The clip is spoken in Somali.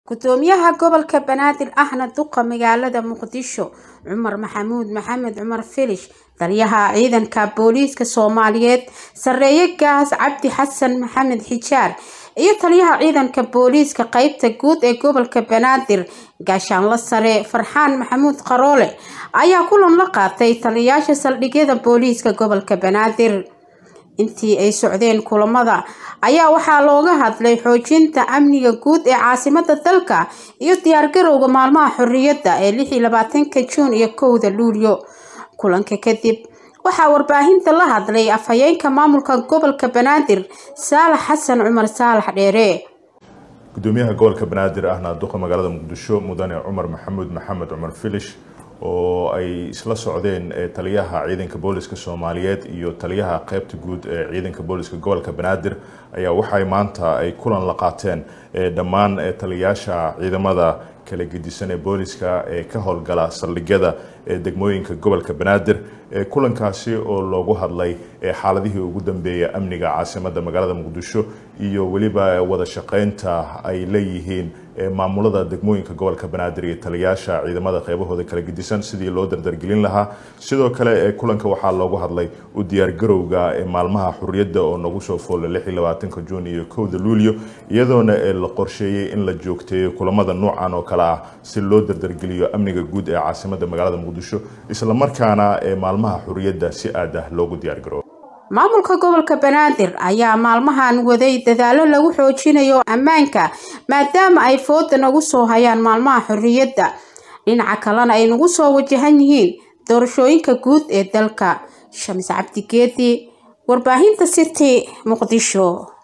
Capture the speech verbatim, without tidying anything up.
gudoomiyaha gobolka Banaadir ahna duqa magaalada Muqdisho Cumar Maxamuud Maxamed Cumar Filish taliyaha ciidanka booliiska Soomaaliyeed sareeye gaas Cabdi Xasan Maxamed Xijaar iyo taliyaha ciidanka booliiska qaybta guud ee gobolka Banaadir gaashaan la sare Farxaan Maxamuud Qaroole ayaa kulan la qaatay taliyaasha saldhigyada booliiska gobolka Banaadir intii ay socdeen kulamada ayaa waxaa looga hadlay xoojinta amniga guud ee caasimadda dalka iyo diyaar garowga maalmaha xorriyadda ee lix iyo labaatanka Juun iyo kowda Luulyo kulanka kadib waxaa warbaahinta la hadlay afhayeenka maamulka gobolka Banaadir Saalax Xasan Cumar Saalax Dheere gudoomiyaha gobolka Banaadir ahna duqa magaalada Muqdisho mudane Cumar Maxamuud Maxamed Cumar Filish oo ay isla socdeen taliyaha ciidanka booliska Soomaaliyeed iyo taliyaha qaybta guud ee ciidanka booliska gobolka Banaadir ayaa waxay maanta ay kulan la qaateen dhammaan taliyaasha ciidamada kala gedisan ee booliska ee ka howlgala saldhigyada degmooyinka gobolka Banaadir kulankaasi oo loogu hadlay xaaladihii ugu dambeeyay amniga caasimadda magaalada Muqdisho iyo waliba wada shaqeynta ay leeyihiin maamulada degmooyinka gobolka Banaadir iyo taliyaasha ciidamada qaybahooda kala gedisan sidii loo dardargelin lahaa sidoo kale kulanka waxaa loogu hadlay u diyaar garowga maalmaha xurriyadda oo nagu soo foolay lix iyo labaatanka Juun iyo kowda Luulyo iyadoona la qorsheeyay in la joogteeyo kulamada noocan oo kala ah si loo dardargeliyo amniga guud ee caasimadda magaalada Muqdisho isla markaana maalmaha xurriyadda si aad ah loogu diyaar garoobay maamulka gobolka Banaadir ayaa maalmahan waday dadaalo lagu xoojinayo ammaanka maadaama ay fooda nagu soo hayaan maalmaha xorriyadda dhinaca kalena ay nagu soo wajahan yihiin doorashooyinka guud ee dalka Shamiis Cabdi Geedi warbaahinta City Muqdisho.